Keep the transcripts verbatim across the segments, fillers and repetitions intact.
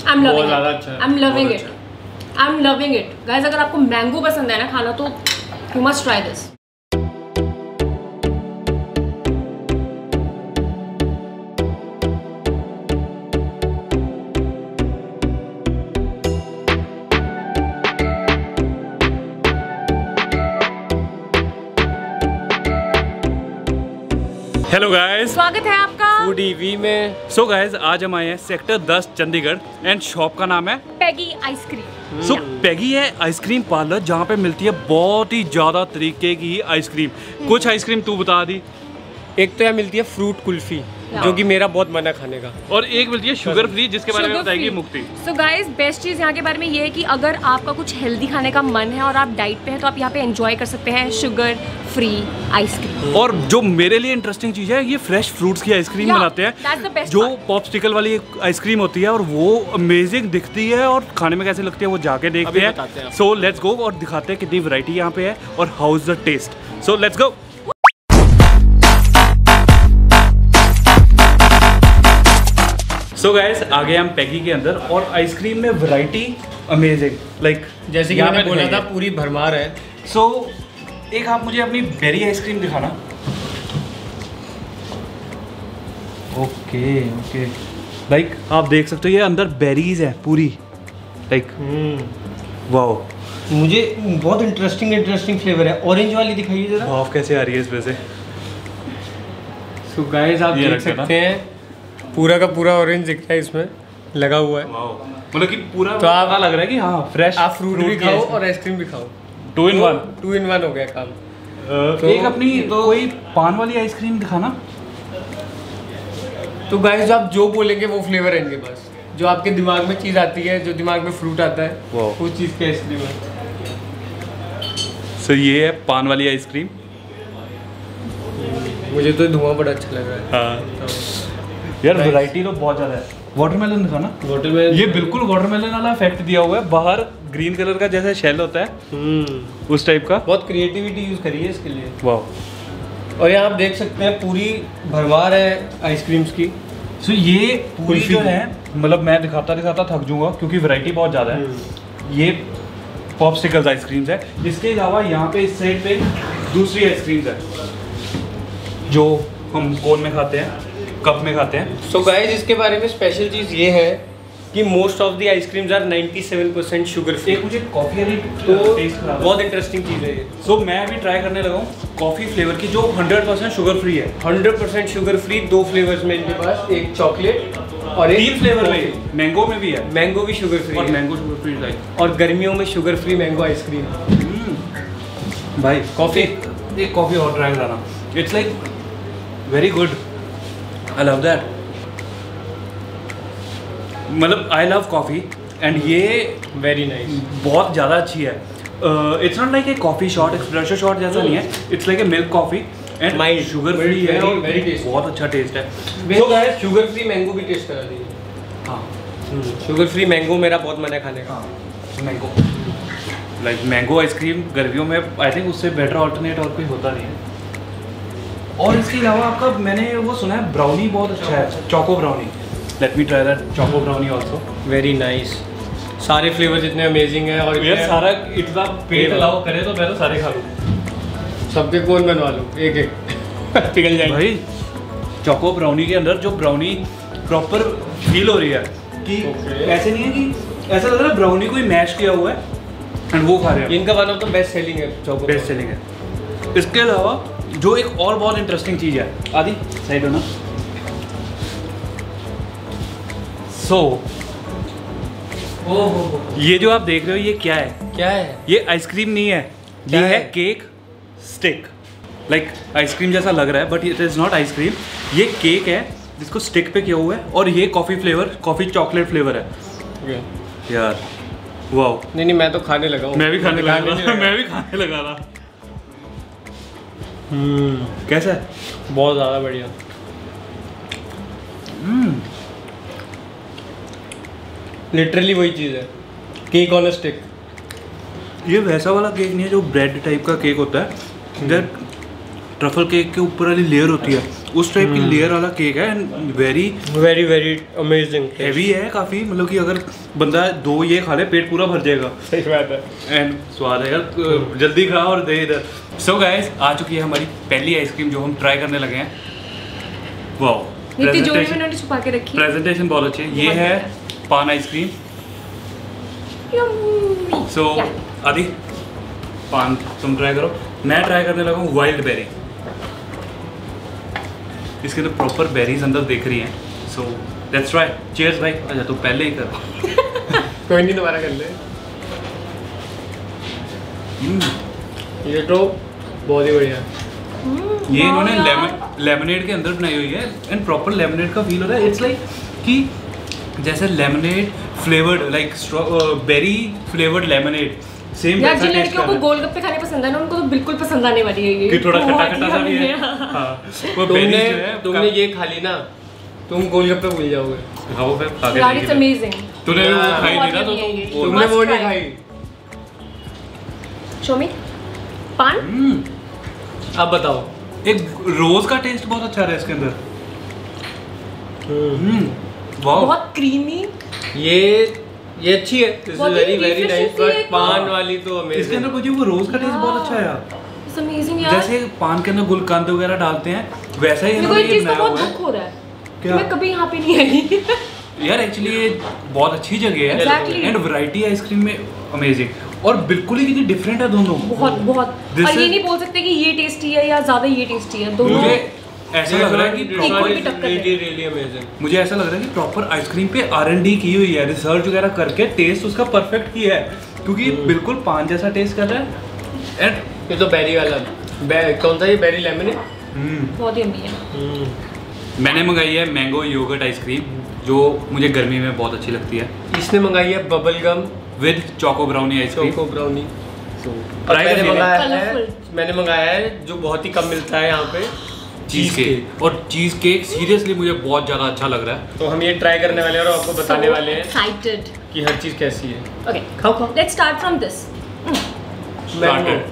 I am loving ज़्यादा अच्छा है, I am loving it I am loving it guys. अगर आपको मैंगो पसंद है ना खाना तो you must try this. Hello guys, स्वागत है आपका फूडी में। सो गाइस, आज हम आए हैं सेक्टर दस चंडीगढ़ एंड शॉप का नाम है पेगी आइसक्रीम। सो पेगी है आइसक्रीम पार्लर जहाँ पे मिलती है बहुत ही ज़्यादा तरीके की आइसक्रीम। कुछ आइसक्रीम तू बता दी। एक तो यहाँ मिलती है फ्रूट कुल्फी जो कि मेरा बहुत मन है खाने का, और एक मिलती है शुगर फ्री जिसके बारे में बताएगी मुक्ति। सो गाइस, बेस्ट चीज़ यहाँ के बारे में ये है कि अगर आपका कुछ हेल्दी खाने का मन है और आप डाइट पे हैं तो आप यहाँ पे एंजॉय कर सकते हैं शुगर फ्री आइसक्रीम। और जो मेरे लिए इंटरेस्टिंग चीज़ है, ये फ्रेश फ्रूट्स की आइसक्रीम yeah, बनाते हैं जो पॉपस्टिकल वाली आइसक्रीम होती है, और वो अमेजिंग दिखती है और खाने में कैसे लगती है वो जाके देखते हैं। सो लेट्स गो और दिखाते हैं कितनी वैरायटी यहाँ पे है और how is the taste. So let's go. So guys, आ गए हम पेगी के अंदर और आइसक्रीम में वैरायटी अमेजिंग, लाइक जैसे कि मैंने बोला था पूरी भरमार है। सो so, एक आप मुझे अपनी बेरी आइसक्रीम दिखाना। ओके ओके, लाइक आप देख सकते हो ये अंदर बेरीज है पूरी, लाइक वाओ। मुझे बहुत इंटरेस्टिंग इंटरेस्टिंग फ्लेवर है। ऑरेंज वाली दिखाइए जरा। वाव, कैसे आ रही है इसमें से। सो गाइस, आप देख सकते हैं पूरा का पूरा ऑरेंज दिख रहा है, इसमें लगा हुआ है। मतलब कि पूरा तो आप लग रहा है कि हाँ फ्रेश। आप फ्रूट भी खाओ और आइसक्रीम भी खाओ। Two in one two in one हो गया काम। तो एक अपनी तो कोई पान वाली आइसक्रीम दिखाना। तो गाइस, आप जो बोलेंगे वो फ्लेवर है इनके पास। जो आपके दिमाग में चीज़ आती है, जो दिमाग में फ्रूट आता है, वो चीज़ की आइसक्रीम है। सो ये है पान वाली आइसक्रीम। मुझे तो धुआं बड़ा अच्छा लग रहा है। हाँ यार, वैरायटी तो बहुत ज़्यादा है। वाटरमेलन दिखाना। वाटरमेलन, ये बिल्कुल वाटरमेलन वाला इफेक्ट दिया हुआ है। बाहर ग्रीन कलर का जैसे शेल होता है उस टाइप का। बहुत क्रिएटिविटी यूज़ करी है इसके लिए। वाह। और यहाँ आप देख सकते हैं पूरी भरमार है आइसक्रीम्स की। सो so, ये पूरी जो है, मतलब मैं दिखाता दिखाता थक जाऊंगा क्योंकि वैरायटी बहुत ज़्यादा है। ये पॉपस्टिकल्स आइसक्रीम्स है। इसके अलावा यहाँ पे इस साइड पे दूसरी आइसक्रीम्स है जो हम कोन में खाते हैं, कप में खाते हैं। सो so गाइस, इसके बारे में स्पेशल चीज़ ये है कि most of the ice creams are ninety seven percent sugar free. एक मुझे कॉफ़ी वाली तो बहुत इंटरेस्टिंग चीज़ है ये। सो so, मैं अभी ट्राई करने लगा हूँ कॉफ़ी फ्लेवर की जो हंड्रेड परसेंट शुगर फ्री है। Hundred percent sugar free. दो फ्लेवर्स में इनके पास, एक चॉकलेट और एक तीन फ्लेवर में। मैंगो में भी है। मैंगो भी शुगर फ्री और मैंगो शुगर फ्री लाइक। और गर्मियों में शुगर फ्री मैंगो आइसक्रीम। भाई कॉफ़ी, एक कॉफ़ी और ट्राई कराना। It's like very good. I love that. मतलब आई लव कॉफ़ी एंड ये वेरी नाइस, बहुत ज़्यादा अच्छी है। It's not like a coffee shot, espresso shot जैसा नहीं है। It's like a milk coffee and mild sugar free है और वेरी टेस्टी। बहुत अच्छा टेस्ट है। तो गाइस, शुगर फ्री मैंगो भी टेस्ट करा दीजिए। हाँ, शुगर फ्री मैंगो मेरा बहुत मन है खाने का। मैंगो, लाइक मैंगो आइसक्रीम गर्मियों में आई थिंक उससे बेटर ऑल्टरनेट और कोई होता नहीं है। और इसके अलावा आपका मैंने वो सुना है ब्राउनी बहुत अच्छा है, choco brownie. Let me try that choco brownie also. Very nice. सारे फ्लेवर्स इतने अमेजिंग हैं और यार सारा इतना पेट अलाउ करे तो मैं तो सारे खा लूँ। सबके कौन बनवा लूँ, एक एक पिघल जाए भाई। चोको ब्राउनी के अंदर जो ब्राउनी प्रॉपर फील हो रही है कि okay. ऐसे नहीं है कि ऐसा लग रहा है ब्राउनी को ही मैश किया हुआ है एंड वो खा रहे हैं। इनका one of the best selling है चोको। बेस्ट सेलिंग है। इसके अलावा जो एक और बहुत इंटरेस्टिंग चीज़ है, आदि साइड होना। सो so, ये जो आप देख रहे हो ये क्या है? क्या है? ये आइसक्रीम नहीं है, ये है, है केक स्टिक। लाइक आइसक्रीम जैसा लग रहा है but it is not ice cream. ये केक है जिसको स्टिक पे किया हुआ है और ये coffee flavour, coffee chocolate flavour है। yeah. यार वाओ। नहीं नहीं, मैं तो खाने लगा हूँ। मैं भी खाने लगा रहा मैं भी खाने लगा रहा। हम्म कैसा है? बहुत ज़्यादा बढ़िया। हम्म लिटरली वही चीज़ है, केक ऑन अ स्टिक। ये वैसा वाला केक नहीं है जो ब्रेड टाइप का केक होता है। ट्रफल केक के ऊपर वाली लेयर होती है उस टाइप की लेयर वाला केक है and very very very amazing heavy है काफ़ी, मतलब कि अगर बंदा दो ये खा ले पेट पूरा भर जाएगा। सही बात है। एंड स्वाद है यार, जल्दी खाओ और दे इधर। सो गाइस आ चुकी है हमारी पहली आइसक्रीम जो हम ट्राई करने लगे हैं। वाओ, प्रेजेंटेशन छुपा के रखी, प्रेजेंटेशन बहुत अच्छी है। ये है पान आइसक्रीम। सो आदि पान तुम ट्राई करो, मैं ट्राई करने लगा हूँ वाइल्ड बेरी। इसके तो प्रॉपर बेरीज अंदर देख रही हैं। So let's try. चीयर्स भाई। अच्छा तू पहले ही कर। कोई नहीं, दोबारा कर ले। ये तो बहुत ही बढ़िया। ये इन्होंने लेमन लेमनेड के अंदर बनाई हुई है एंड प्रॉपर लेमनेड का फील हो रहा है। इट्स लाइक कि जैसे lemonade flavoured, like berry flavoured lemonade same. यार जिन लड़कियों को गोलगप्पे खाने पसंद है ना, उनको तो बिल्कुल पसंद आने वाली है ये। कि थोड़ा खट्टा खट्टा सा भी है। हाँ, वो तुमने है, तुमने ये खा ली ना, तुम गोलगप्पे भूल जाओगे। खाओ फिर खा के यार इट्स अमेजिंग। तूने वो खाई नहीं ना, तो तुमने वो नहीं खाई। शो मी पान। अब बताओ। एक रोज का टेस्ट बहुत अच्छा है इसके अंदर। हम्म, वाओ, बहुत क्रीमी। ये ये अच्छी है। This is very very nice, but पान वाली तो अमेजिंग। इसके अंदर मुझे वो रोज का टेस्ट बहुत अच्छा है यार। इट्स अमेजिंग यार। जैसे पान के अंदर गुलकंद वगैरह डालते हैं वैसा ही इन्होंने ये बनाया बहुत हुआ है। दुख हो रहा है कि क्या? मैं कभी यहाँ पे नहीं आई। यार एक्चुअली ये बहुत अच्छी जगह है Exactly. एंड वैरायटी आइसक्रीम में अमेजिंग और बिल्कुल ही कितनी डिफरेंट है दोनों। बहुत बहुत। This और ये is- नहीं बोल सकते कि ये टेस्टी है या ज्यादा ये टेस्टी है, दोनों। मुझे ऐसा लग रहा है कि Equal भी टक्कर है। Really really amazing. मुझे ऐसा लग रहा है कि प्रॉपर आइसक्रीम पे आर एन डी की हुई है, रिसर्च वगैरह करके टेस्ट उसका परफेक्ट किया है, क्योंकि बिल्कुल पान जैसा टेस्ट कर रहा है एंड ये तो बेरी वाला बे, कौन सा ये बेरी लेमन है। बहुत ही अमी है। मैंने मंगाई है मैंगो योगर्ट आइसक्रीम जो मुझे गर्मी में बहुत अच्छी लगती है। इसने मंगाई है bubble gum with choco brownie ice cream. Choco brownie. Try मैंने करनी है। मंगाया है Colourful। मैंने मंगाया है जो बहुत ही कम मिलता है यहाँ पे, चीज केक। और चीज केक सीरियसली मुझे बहुत ज़्यादा अच्छा लग रहा है। तो हम ये ट्राई करने वाले हैं और आपको बताने वाले हैं एक्साइटेड। कि हर चीज़ कैसी है। ओके खाओ खाओ। Let's start from this. Started.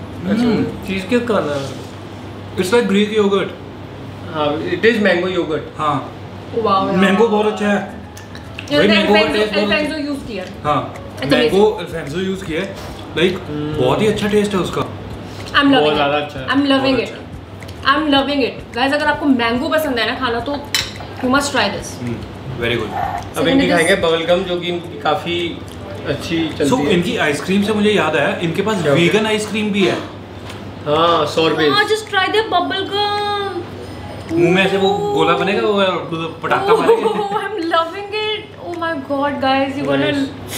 Cheesecake का ना, इट्स लाइक ग्रीक योगर्ट। हाँ इट इज मैंगो योगर्ट। हाँ वाओ मैंगो बहुत अच्छा है। ये मैंगो का अल्फेंसो टेस्ट बहुत अल्फेंसो यूज किया। हाँ It's मैंगो अल्फेंसो यूज किया है, लाइक बहुत ही अच्छा टेस्ट है उसका। आई एम बहुत लविंग ज़्यादा इट। अच्छा है, आई एम लविंग बहुत it. I am loving it. Guys अगर आपको मैंगो पसंद है ना खाना, तो you must try this. Very good. अब इनकी खाएंगे बबल गम जो कि इनकी काफ़ी अच्छी चलती सो है। इनकी आइसक्रीम से मुझे याद आया, इनके पास क्या हो गया? वीगन आइसक्रीम भी है। हाँ सॉर्बेट। हां just try the bubble gum. मुंह में ऐसे वो गोला बनेगा, वो पटाखा मारेगा। I am loving it. Oh my god guys, you gonna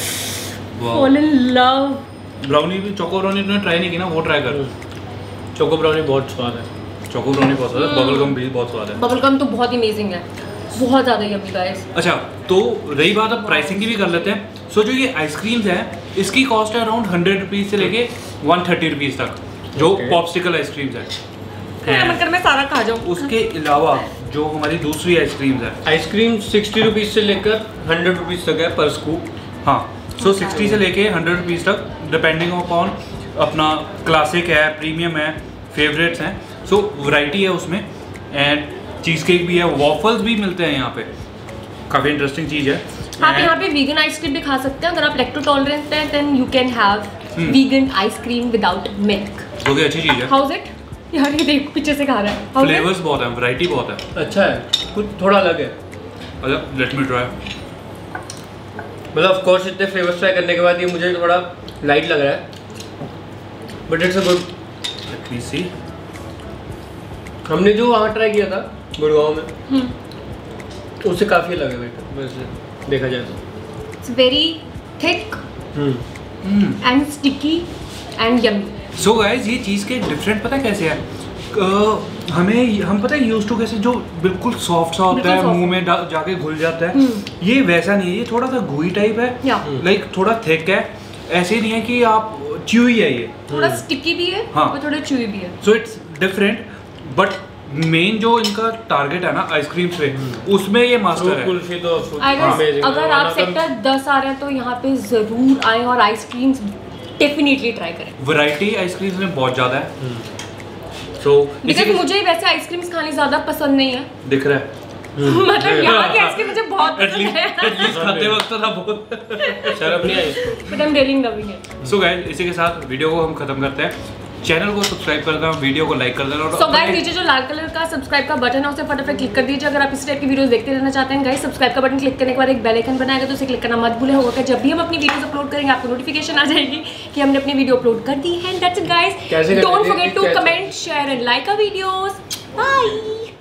wow. Fall in love. Brownie भी, चोको ब्राउनी तूने ट्राई नहीं की ना, वो ट्राई कर। चोको ब्राउनी बहुत स्वाद है। चोको ब्राउनी बहुत स्वाद है, बबल गम भी बहुत स्वाद है। बबल गम तो बहुत अमेजिंग है, बहुत ज़्यादा यम्मी गाइस। अच्छा तो रही बात, अब प्राइसिंग की भी कर लेते हैं। सो जो ये आइसक्रीम्स हैं इसकी कॉस्ट है अराउंड हंड्रेड रुपीज़ से लेके वन थर्टी रुपीज़ तक, जो Okay. पॉप्सिकल आइसक्रीम्स है। मेरा मन कर मैं सारा खा जाऊँ। उसके अलावा जो हमारी दूसरी आइसक्रीम्स है, आइसक्रीम सिक्सटी रुपीज़ से लेकर हंड्रेड रुपीज़ तक है पर स्कूप। हाँ सो सिक्सटी से लेके हंड्रेड रुपीज़ तक डिपेंडिंग अपॉन अपना क्लासिक है, प्रीमियम है, फेवरेट्स हैं। सो वैरायटी है उसमें एंड चीज़ केक भी है, वॉफल्स भी मिलते हैं यहाँ पे, काफ़ी इंटरेस्टिंग चीज़ है। आप यहाँ पे वीगन आइसक्रीम भी खा सकते हैं। अगर आप लैक्टो टॉलरेंट हैं then you can have vegan ice cream without milk. वो भी अच्छी चीज़ है। How is it? यार ये देख पीछे से खा रहा है। How is it? फ्लेवर्स बहुत है, वैरायटी बहुत है। अच्छा है, कुछ थोड़ा अलग है। अच्छा लेट मी ट्राई। मतलब ऑफ कोर्स इतने फ्लेवर्स ट्राई करने के बाद ये मुझे थोड़ा लाइट लग रहा है, but it's a good. Let me see. हमने जो वहाँ ट्राई किया था गुड़गांव में, हम्म। उससे काफ़ी अलग है बेटा, वैसे देखा जाए तो। It's very thick and sticky and yummy. So guys ये चीज़ के डिफरेंट पता है कैसे है? uh, हमें हम पता है यूज टू कैसे जो बिल्कुल सॉफ्ट सा होता बिल्कुल है, soft। मुंह में डा- जाके घुल जाता है, ये वैसा नहीं है। ये थोड़ा सा घुई टाइप है, Yeah. लाइक थोड़ा थिक है। ऐसे नहीं है कि आप च्यूई है ये। थोड़ा स्टिकी भी है हाँ। और थोड़ा च्यूई भी है। So it's different, but main जो इनका टारगेट है ना आइसक्रीम पे, उसमें ये मास्टर फ्रूट है। कुल्फी तो I guess amazing है। अगर आप वरना सेक्टर दस आ रहे हैं तो यहाँ पे जरूर आए और आइसक्रीम्स डेफिनेटली ट्राई करें। वैरायटी आइसक्रीम्स में बहुत ज़्यादा है। सो बिकॉज मुझे वैसे आइसक्रीम्स खानी ज्यादा पसंद नहीं है। दिख रहा है मतलब यहाँ की आइसक्रीम मुझे बहुत पसंद है। एटलीस्ट खाते वक्त तो था बहुत शर्म नहीं आई। But I am really loving it. So guys इसी के साथ वीडियो को हम खत्म करते हैं। चैनल को सब्सक्राइब कर देना, वीडियो को लाइक कर देना और सो गाइस नीचे जो लाल कलर का सब्सक्राइब का बटन है उसे फटाफट क्लिक कर दीजिए अगर आप इस टाइप की वीडियोस देखते रहना चाहते हैं। गाइस सब्सक्राइब का बटन क्लिक करने के बाद एक बेल आइकन बनाएगा तो उसे क्लिक करना मत भूलें। होगा जब भी हम अपनी वीडियोस अपलोड करेंगे आपको नोटिफिकेशन आ जाएगी कि हमने अपनी वीडियो अपलोड कर दी है। That's it guys, don't forget to comment share and like our videos. Bye.